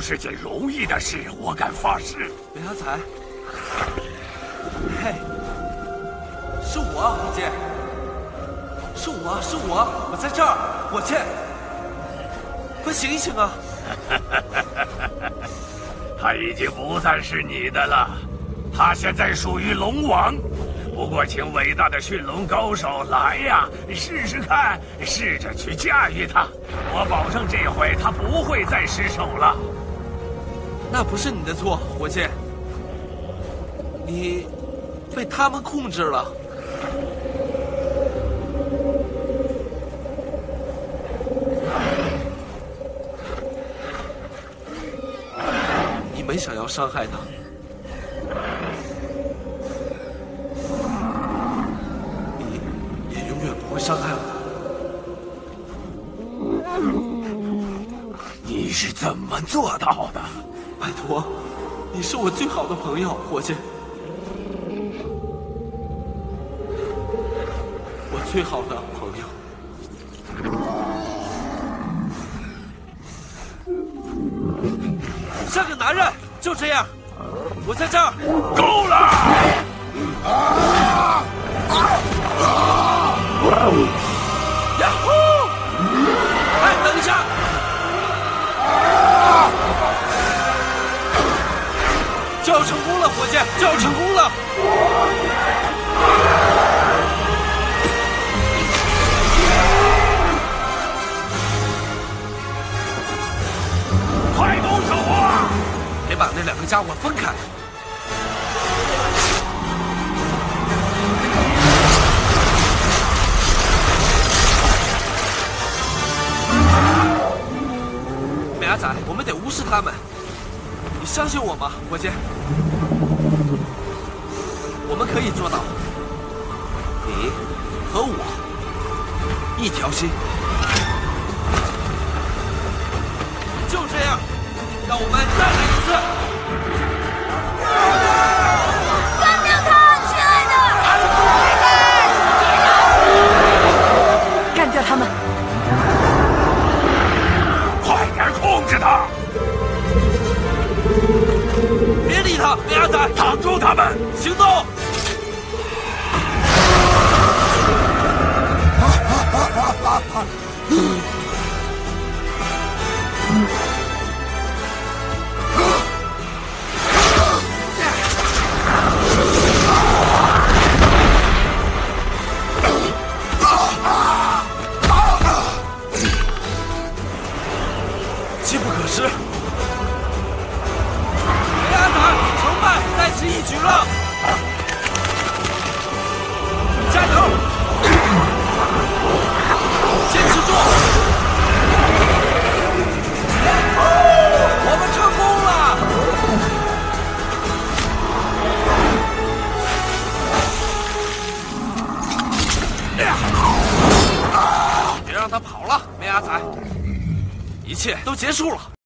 是件容易的事，我敢发誓。 梅阿才，嘿，是我啊，火箭，是我，我在这儿，火箭，快醒醒啊！ 他已经不再是你的了，他现在属于龙王。不过，请伟大的驯龙高手来呀，试试看，试着去驾驭它。我保证这回他不会再失手了。 那不是你的错，火箭，你被他们控制了。你没想要伤害他。会伤害我。 你是怎么做到的？ 拜托，你是我最好的朋友，伙计。我最好的朋友。像个男人，就这样。我在这儿。 够了！ 呀呼！哎，等一下！就要成功了，伙计，就要成功了！ 快动手啊！ 得把那两个家伙分开。美阿仔，我们得无视他们。你相信我吗，伙计？我们可以做到。你和我一条心。就这样，让我们再来一次。 干掉他，亲爱的！干掉他们！ 快点控制他！ 别理他，梅阿仔， 挡住他们！ 行动！机不可失，梅阿仔成败在此一举了，加油！坚持住！我们成功了！别让他跑了，梅阿仔。一切都结束了。